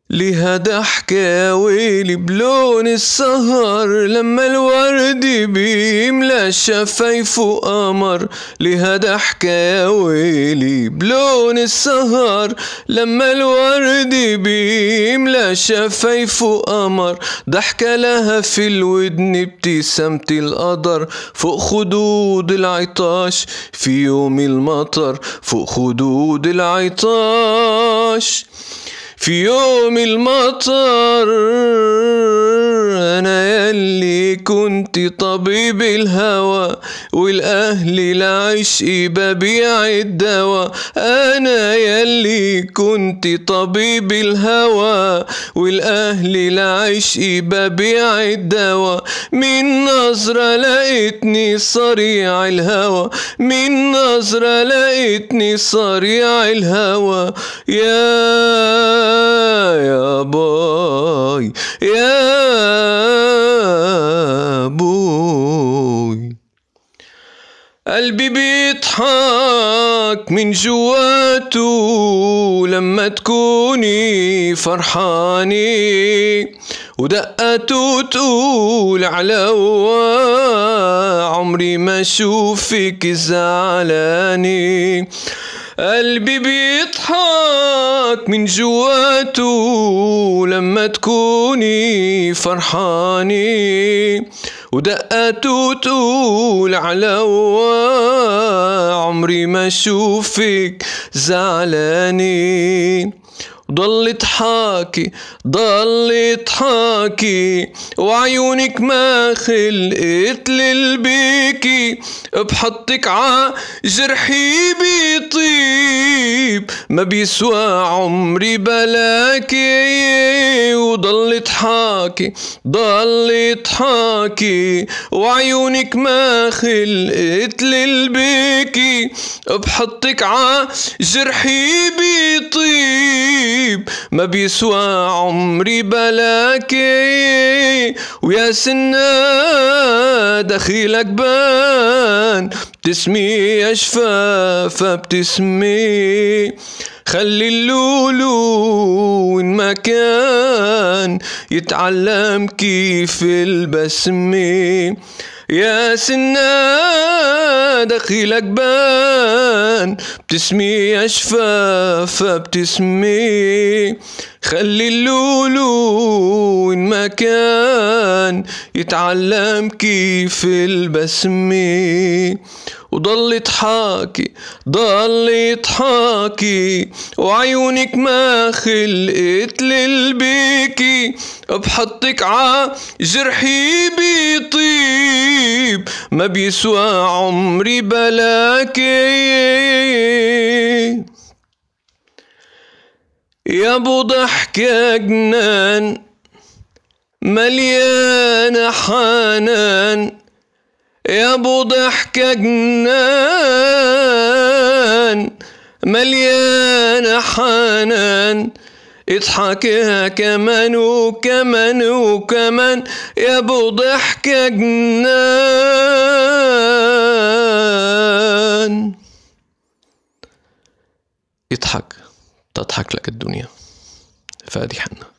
لها ضحكة ويلي بلون السهر لما الورد بيملى شفايفه قمر. لها ضحكة ويلي بلون السهر لما الورد بيملى شفايفه قمر. ضحكة لها في الودن ابتسامة القدر فوق خدود العطاش في يوم المطر. فوق خدود العطاش في يوم المطر. أنا يلي كنت طبيب الهوى والأهل العشق ببيع الدواء. أنا يلي كنت طبيب الهوى والأهل العشق ببيع الدواء. من نظرة لقيتني صريع الهوى، من نظرة لقيتني صريع الهوى. يا باي يا بوي. قلبي بيضحك من جواته لما تكوني فرحاني، ودقته تقول علوا عمري ما اشوفك زعلاني. قلبي بيضحك من جواته لما تكوني فرحاني، ودقته تقول علوا عمري ما اشوفك زعلاني. ضل تحاكي ضل تحاكي وعيونك ما خلقت للبيكي. بحطك ع جرحي بيطيب ما بيسوى عمري بلاكي. وضل تحاكي ضل تحاكي وعيونك ما خلقت للبيكي. بحطك ع جرحي بيطيب ما بيسوى عمري بلاكي. ويا سنة دخيلك بان بتسمي يا شفافة بتسمي. خلي اللولو إن ما كان يتعلم كيف البسمة. يا سنة دخيلك بان بتسمي يا شفافة بتسمي. خلي اللولو إن ما كان يتعلم كيف البسمة. وضل تحاكي ضل تحاكي وعيونك ما خلقت للبيكي. بحطك ع جرحي بيطيب ما بيسوى عمري بلاكي. يا ابو ضحكة جنان مليانة حنان. يا ابو ضحكة جنان مليانة حنان. اضحكها كمان وكمان وكمان. يا ابو ضحكة جنان. اضحك تضحك لك الدنيا. فادي حنا.